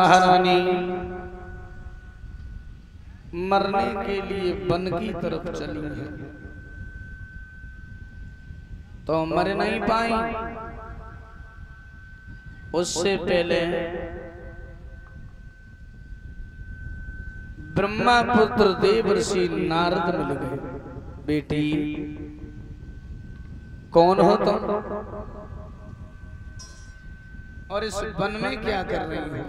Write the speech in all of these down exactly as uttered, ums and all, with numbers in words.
महारानी मरने के लिए वन की तरफ चली है, तो मर नहीं पाई। उससे पहले ब्रह्मा पुत्र देवर्षि नारद मिल गए। बेटी कौन हो तुम और इस वन में क्या कर रही हो?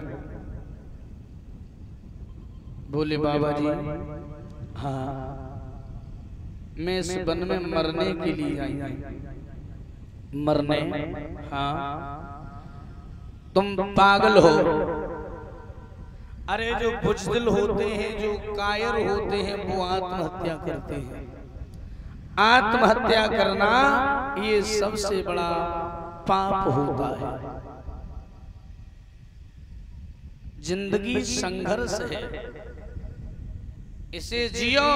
बोले बाबा जी हाँ, मैं इस वन में मरने के लिए आई हूं। मरने? हाँ। तुम पागल हो। अरे जो बुजदिल होते हैं, जो कायर होते हैं, वो आत्महत्या करते हैं। आत्महत्या करना ये सबसे बड़ा पाप होता है। जिंदगी संघर्ष है, इसे जियो।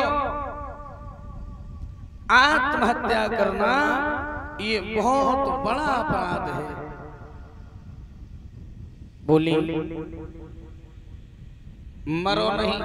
आत्महत्या करना ये बहुत बड़ा अपराध है। बोली मरो नहीं,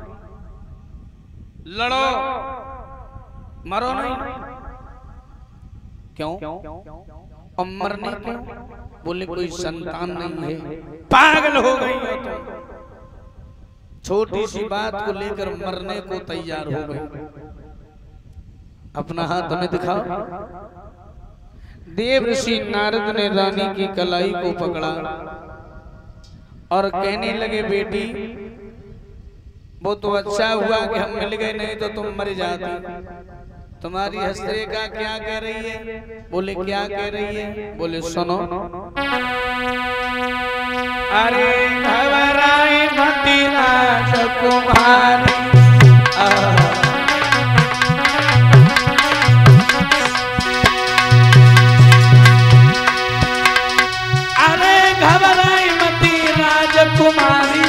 लड़ो, मरो नहीं। क्यों? और मरने क्यों? बोले कोई संतान नहीं है। पागल हो गई हो तुम। छोटी सी बात को लेकर मरने को तैयार हो गई। अपना हाथ हमें दिखाओ। देवर्षि नारद ने रानी की कलाई को पकड़ा और कहने लगे बेटी वो तो अच्छा हुआ कि हम मिल गए, नहीं तो तुम मर जाती। तुम्हारी हस्तरेखा क्या कह रही है? बोले क्या कह रही है? बोले सुनो। अरे घबराए मत राजकुमारी, अरे घबराए मत राजकुमारी,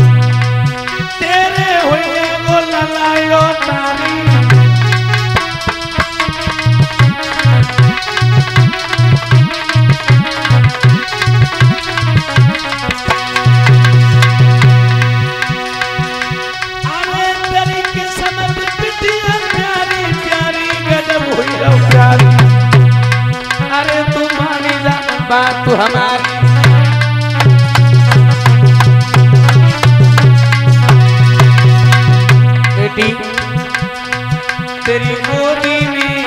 तेरे हुए वो ललायो तारी। अरे तेरी किस्मत बिटिया प्यारी प्यारी, गजब हुई रो प्यारी। अरे तुम्हारी बात तो हमारी। बेटी तेरी गोदी में,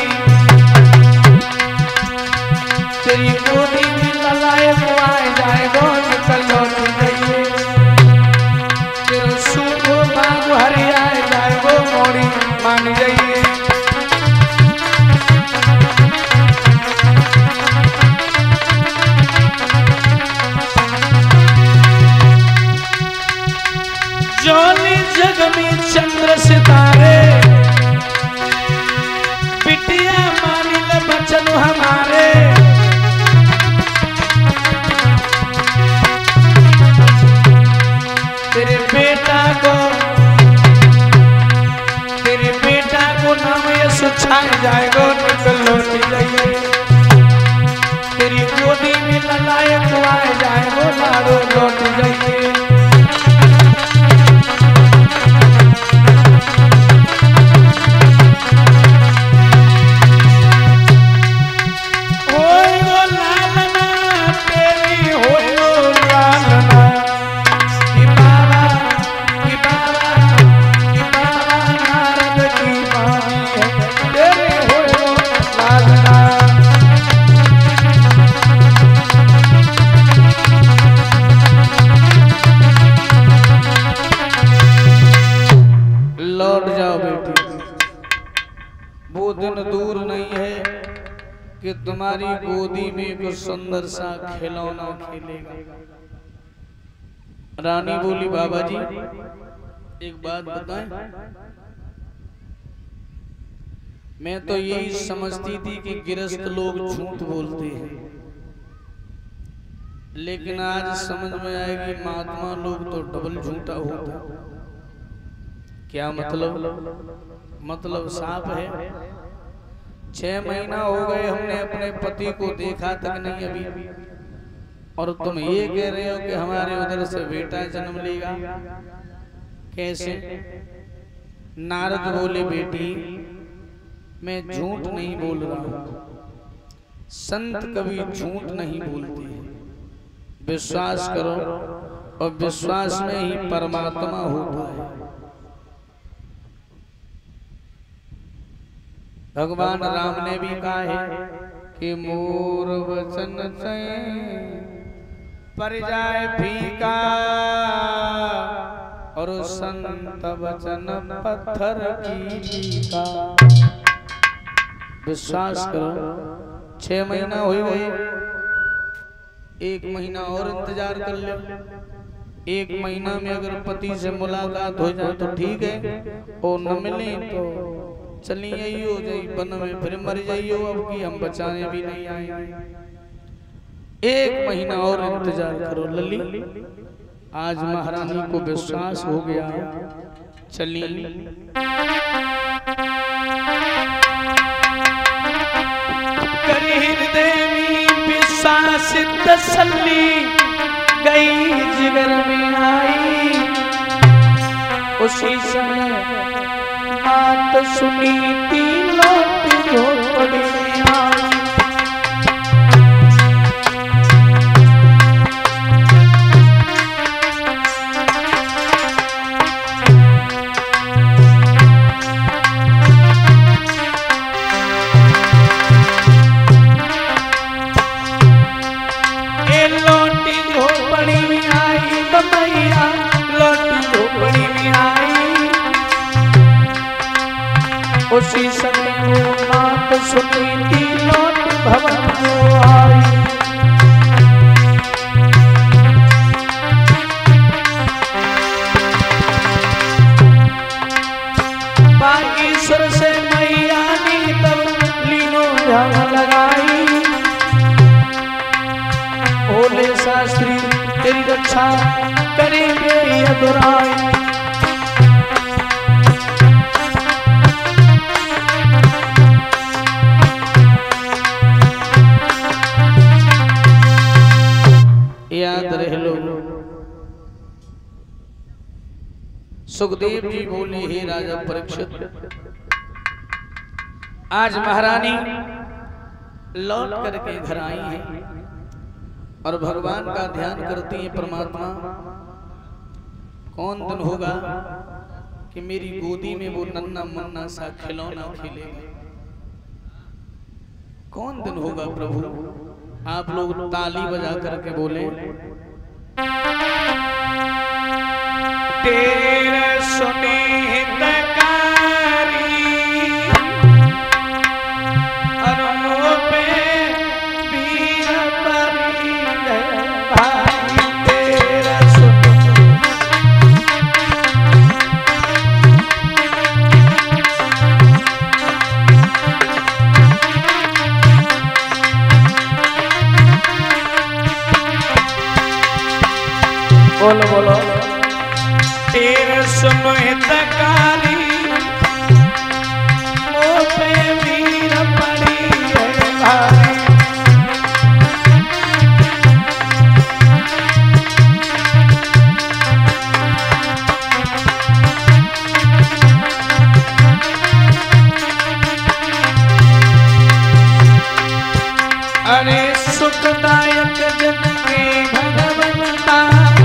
तेरी गोदी में ललाए वो आए जाए गो, निकल लौट जाइए। तेरे सूखो बाग हरी आए जाए गो, मोड़ी मान जाइए। जोनी जग में चंद्र सितारे, बिटिया मानिल बचन हमारे। तेरे बेटा को, तेरे बेटा को नाम ये सुछाए जाएगा, निकल लौट जाइए। तेरी गोदी में ललाए को आए जाएगा, लाडो लौट जाइए। लौट जाओ बेटी, वो दिन दूर नहीं है कि तुम्हारी गोदी में कुछ सुंदर सा खिलौना खेलेगा। रानी बोली बाबा जी एक बात बताएं, मैं तो यही समझती थी कि गृहस्थ लोग झूठ बोलते हैं, लेकिन आज समझ में आएगी महात्मा लोग तो डबल झूठा होता। क्या मतलब? मतलब साफ है। छह महीना हो गए हमने अपने पति को देखा तक नहीं, अभी और तुम ये कह रहे हो कि हमारे उधर से बेटा जन्म लेगा। कैसे? नारद बोले बेटी मैं झूठ नहीं बोल रहा हूं, संत कभी झूठ नहीं बोलते, विश्वास करो और विश्वास में ही परमात्मा होता है। भगवान राम ने भी कहा है कि मोर वचन से पर जाए फीका और संत वचन पत्थर की टीका। विश्वास करो, छह महीना हो गए, एक महीना और इंतजार कर लो। एक महीना में अगर पति से मुलाकात हो जाए तो ठीक है, और न मिले तो चली आइयो जाई बन में फिर मर जाइयो, अब की हम बचाने भी नहीं आए। एक महीना और इंतजार करो लली। आज महारानी को विश्वास हो गया, चली हृदय में विश्वास तसल्ली गई जिगर में आई। उसी समय बात सुनी तीनों झोपड़ी में आई। उसी समय वो बात सुनी तीनों भवन को आई। बागेश्वर से मैया ने तब लीनो ध्यान लगाई। भोले शास्त्री तेरी रक्षा करेंगे अदुराई। याद रह लो, सुखदेव जी बोले हे राजा परीक्षित, आज महारानी लौट करके घर आई है और भगवान का ध्यान करती है। परमात्मा कौन दिन होगा कि मेरी गोदी में वो नन्ना मुन्ना सा खिलौना खेलेगा? कौन दिन होगा प्रभु? आप लोग ताली बजा करके बोले, तेरे सुनीत कारी अरुणों पे वीर परी भाई। तेरा बोलो बोलो, तेरे सुनो हितकारी ओ पे वीर पड़ी है भाई। अरे सुखदायक जन के भगवंता,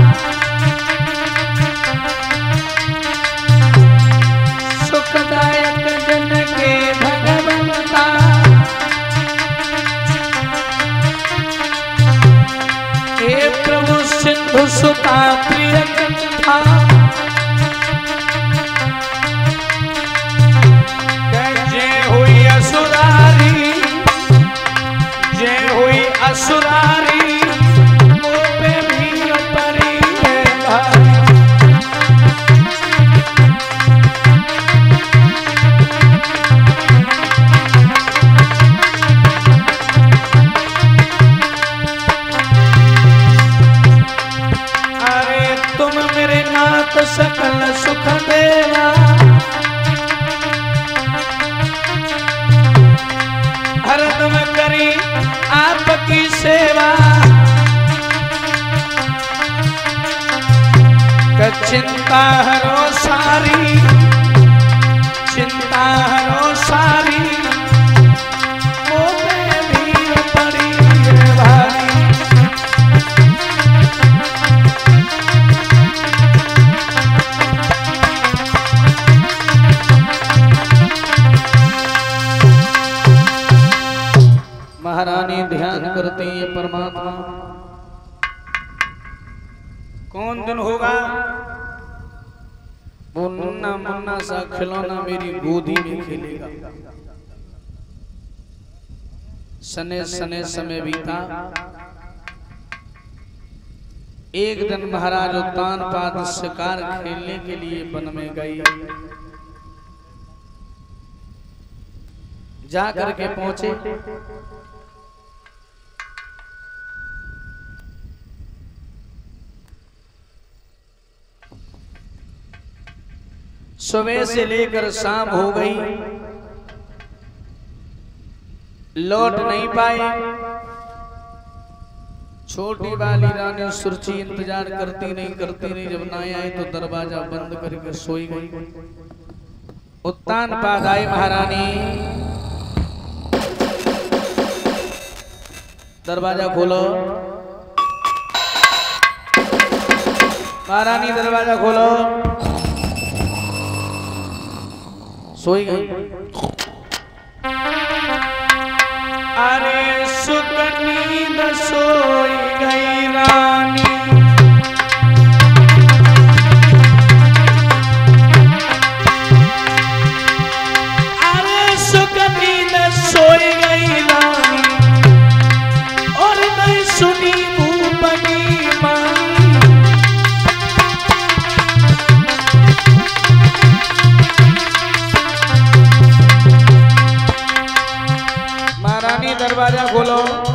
सुखदायक जन के भगवंता, हे प्रभु सिंधु सुता प्रिय कथा। जय हुई असुरारी, जय हुई असुरारी, मुँह पे भी परी है भाई। सकल सुख देवा, हरदम करी आपकी सेवा। चिंता हरो सारी, चिंता हरो सारी, वो भी पड़ी है भारी। महारानी ध्यान करती है परमात्मा कौन दिन होगा वो मुन्ना मुन्ना सा खिलौना मेरी गोदी में खेलेगा। सने सने समय बीता। एक दिन महाराज उत्तानपाद शिकार खेलने के लिए वन में गई। जा करके पहुंचे सुबह से लेकर शाम हो गई, लौट नहीं पाए। छोटी वाली रानी सुरची इंतजार करती नहीं करती नहीं, जब ना आए तो दरवाजा बंद करके सोई गई। उत्तानपाद आई महारानी, दरवाजा खोलो। महारानी दरवाजा खोलो, सोई गई। अरे सुख नींद सोई गई रानी, अरे सुख नींद सोई गई रानी, और नहीं सुनी भूपनी मानी। दरवाजा खोलो,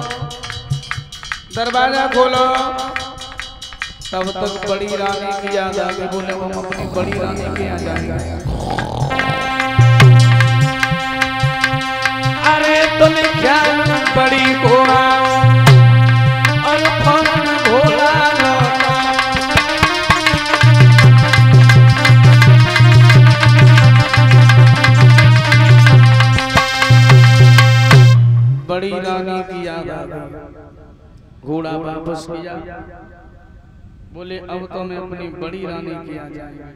दरवाजा खोलो। तब तक बड़ी रानी की याद आ गई। बोले वो अपनी बड़ी रानी के यहाँ जाएंगे। अरे तुम क्या बड़ी घोड़ा और फौरन घोड़ा लौटा। बड़ी रानी की याद आ गई। घोड़ा वापस किया। बोले अब तो मैं अपनी बड़ी रानी के यहाँ जाऊंगा।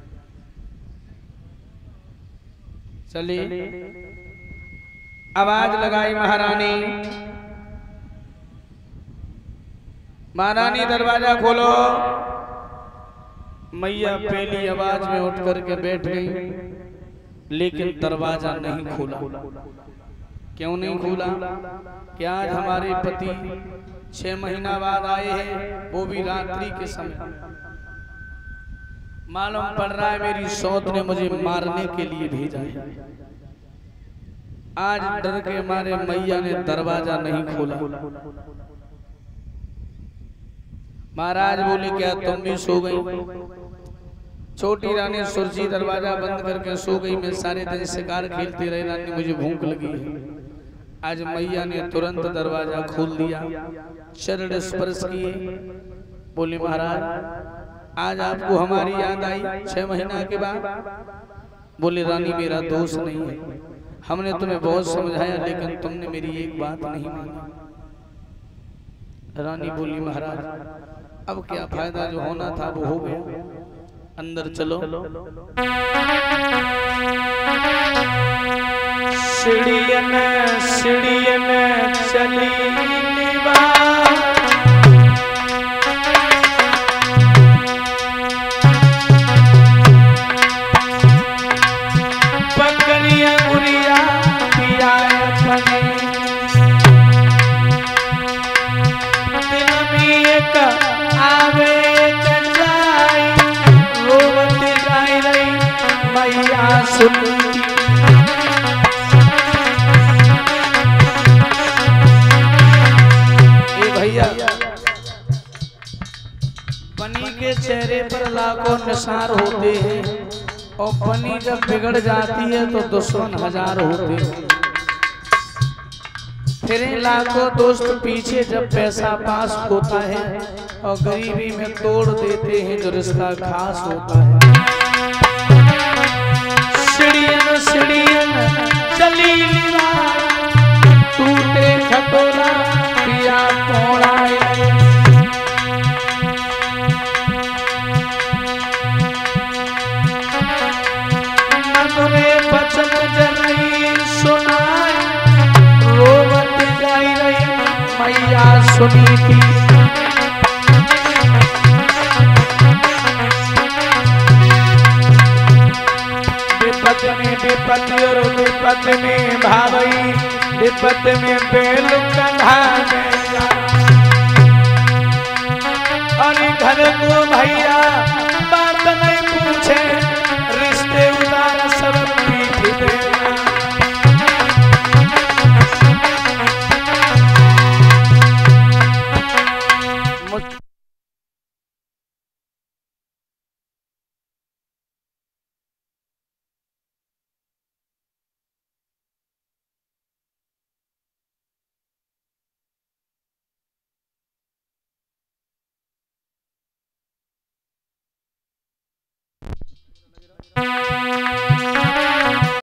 चली आवाज लगाई महारानी, महारानी दरवाजा खोलो। मैया पहली आवाज में उठ करके बैठ गई, लेकिन दरवाजा नहीं खोला। क्यों नहीं खोला? क्या आज हमारे पति छह महीना बाद आए हैं, वो भी रात्रि के समय। मालूम पड़ रहा है मेरी सौत ने मुझे मारने के लिए भेजा है। आज डर के मारे मैया ने दरवाजा नहीं खोला। महाराज बोले क्या तुम भी सो गई? छोटी रानी सुरजी दरवाजा बंद करके सो गई। मैं सारे दिन शिकार खेलती रही रानी, मुझे भूख लगी है। आज मैया ने तुरंत दरवाजा खोल दिया, चरण स्पर्श किए। बोले महाराज आज आपको हमारी याद आई छह महीना के बाद? बोले रानी मेरा दोष नहीं है, हमने तुम्हें बहुत समझाया लेकिन तुमने मेरी एक बात नहीं मानी। रानी बोली महाराज अब क्या फायदा, जो होना था वो हो गया। अंदर चलो। सीढ़ियन सीढ़ियन चली निवार, पकड़िया गुड़िया पिया अपने, दिल में एक आवे एक जाई, रोवत जाई रही मैया सुनती। पनी के चेहरे पर लाखों निशान होते हैं, और पनी जब बिगड़ जाती है तो दुश्मन हजार होते हैं। फिर लाखों दोस्त पीछे जब पैसा पास होता है और गरीबी में तोड़ देते हैं जो रिश्ता खास होता है। सीढ़ियन सीढ़ियन चली टूटे खटोला पिया पोड़ाए मधुरे बचन जनई सुनाए रोवत जाई रही मैया सुनी थी। विपत में विपत और विपत में भावई विपत में बेल कंधा गया और घर को भैया बात नहीं पूछे रिश्ते उदार सब पीठ पे